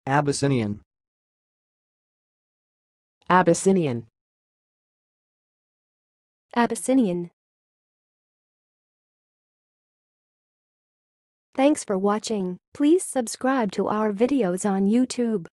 Abyssinian. Abyssinian. Abyssinian. Thanks for watching. Please subscribe to our videos on YouTube.